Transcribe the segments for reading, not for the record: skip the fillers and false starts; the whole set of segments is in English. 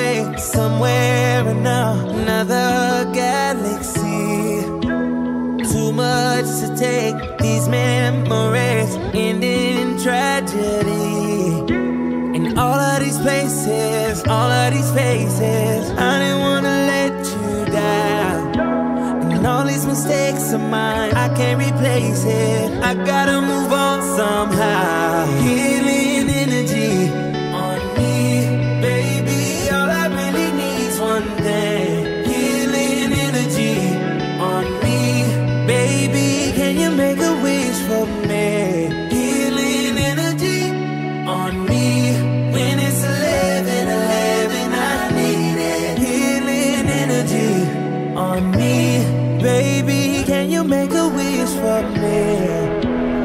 away somewhere in another galaxy. Too much to take, these memories end in tragedy. In all of these places, all of these faces, I didn't wanna let you down. And all these mistakes of mine, I can't replace it. I gotta move on somehow. Healing energy on me, baby. All I really need's one thing. Healing energy on me, baby. Can you make a wish for me? Healing energy on me. When it's 11:11, I need it. Healing energy on me, baby. Can you make a wish for me?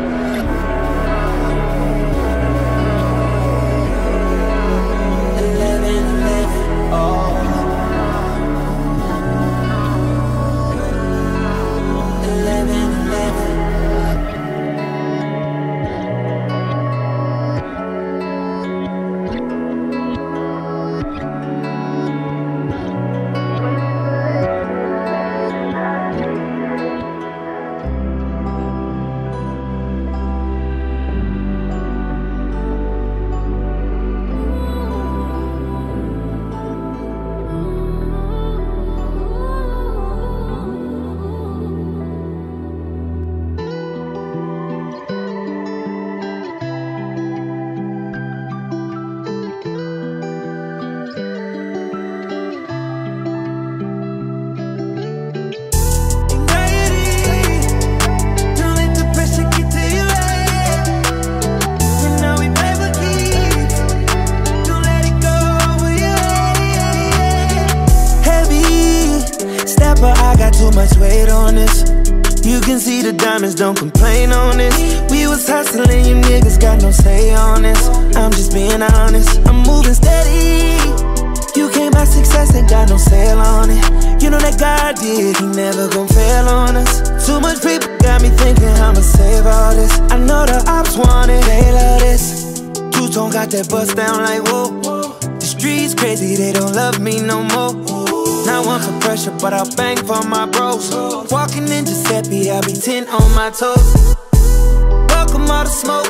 Too much weight on this. You can see the diamonds, don't complain on this. We was hustling, you niggas got no say on this. I'm just being honest, I'm moving steady. You came by success, ain't got no sale on it. You know that God did, he never gon' fail on us. Too much people got me thinking I'ma save all this. I know the ops want it, they love this. Two-tone got that bust down like whoa. The streets crazy, they don't love me no more. Not one for pressure, but I'll bang for my bros. Walking in Giuseppe, I'll be 10 on my toes. Welcome all the smoke.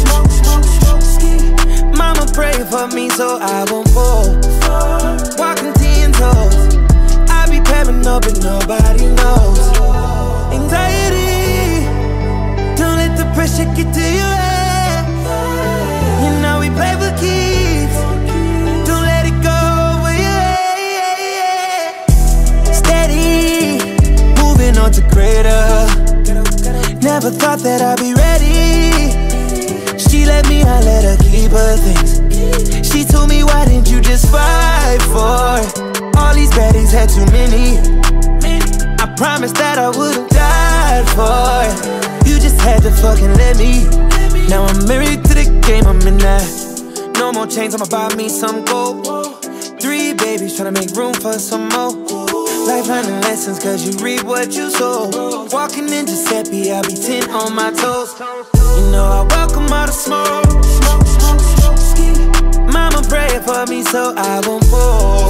Mama pray for me so I won't fall. Walking 10 toes. I be paranoid but nobody knows. Anxiety, don't let the pressure get to your head. You know we play for keeps. Don't let it go over your head. Steady, moving on to greater. Never thought that I'd be ready. She let me, I let her keep her things. She told me, why didn't you just fight for it? All these baddies had too many. I promised that I would've died for it. You just had to fucking let me. Now I'm married to the game, I'm in that. No more chains, I'ma buy me some gold. 3 babies, tryna make room for some more. Life learning lessons, cause you reap what you sow. Walking in Giuseppe, I'll be 10 on my toes. You know I welcome all the smoke. Mama pray for me so I won't fall.